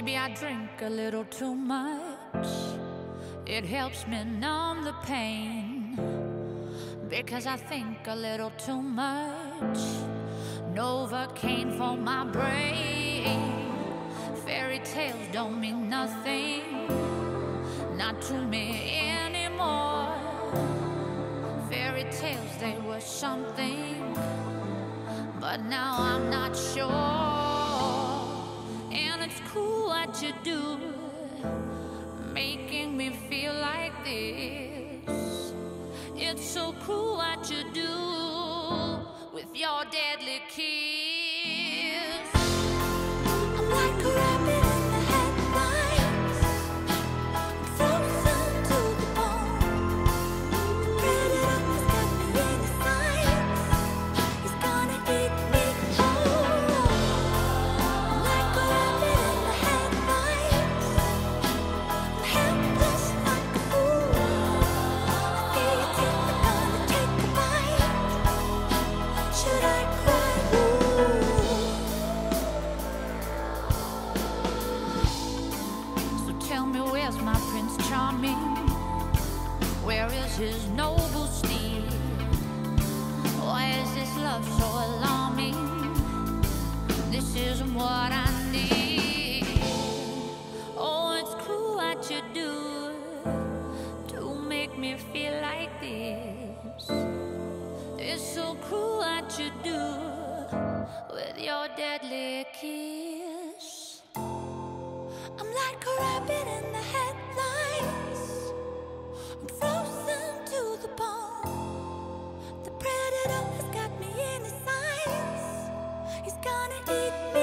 Maybe I drink a little too much. It helps me numb the pain, because I think a little too much. Novocaine for my brain. Fairy tales don't mean nothing, not to me anymore. Fairy tales, they were something, but now I'm not sure. And it's cool what you do, making me feel like this. It's so cruel what you do with your deadly kiss. I'm like a rabbit in the headlights, frozen to the bone. The predator has got me in his sights. He's gonna eat me whole. I'm like a rabbit in the headlights. I'm helpless like a fool. I feel your teeth are gonna take a bite. Should I cry? So tell me, where's my Prince Charming? Where is his noble steed? Why is this love so alarming? This isn't what I need. Oh, it's cruel what you do to make me feel like this. It's so cruel what you do with your deadly kiss. I'm like a rabbit in the headlights. I'm frozen to the bone. The predator has got me in his sights. He's gonna eat me.